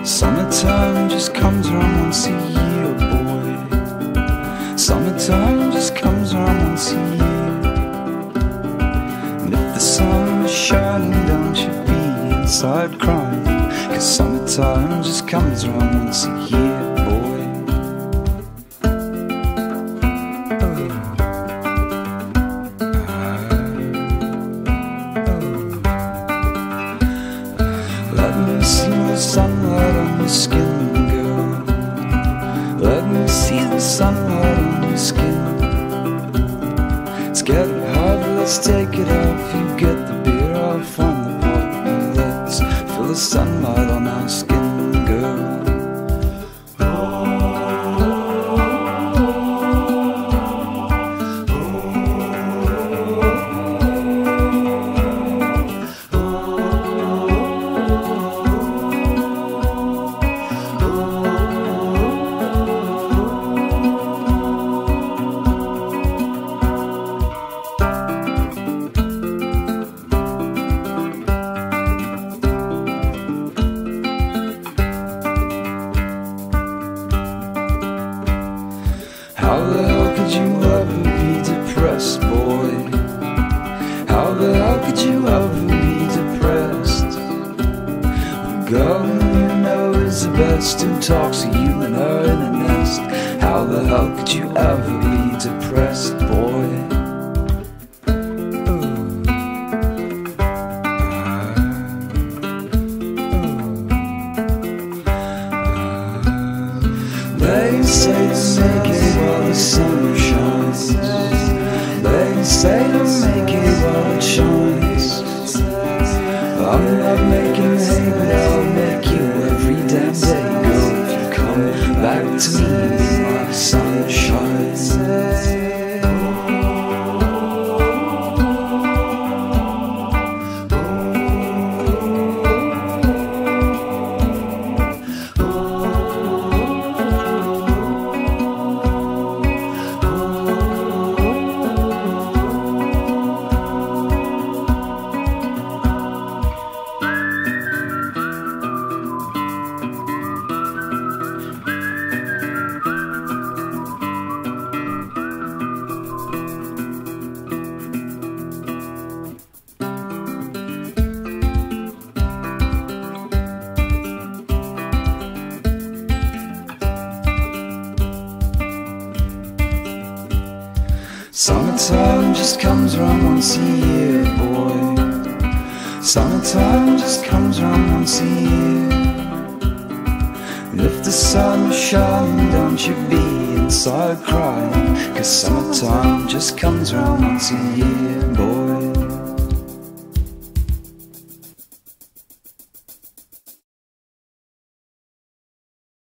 Summertime just comes around once a year, boy. Summertime just comes around once a year. And if the sun is shining, don't you be inside crying, 'cause summertime just comes around once a year, boy. Let me see the sunlight on your skin, girl. Let me see the sunlight on your skin. It's getting hard, let's take it off. You get the beer, I'll find the pot, and let's feel the sunlight on our skin, girl. How the hell could you ever be depressed, boy? How the hell could you ever be depressed? The girl who you know is the best, who talks to you and her in a nest. How the hell could you ever be depressed, boy? They say to make it while the sun shines. They say to make it while it shines. I'm not making hay, but I'll make you every damn day, girl. If you come back to me and be my sunshine. Summertime just comes around once a year, boy. Summertime just comes around once a year. And if the sun is shining, don't you be inside crying, 'cause summertime just comes around once a year, boy.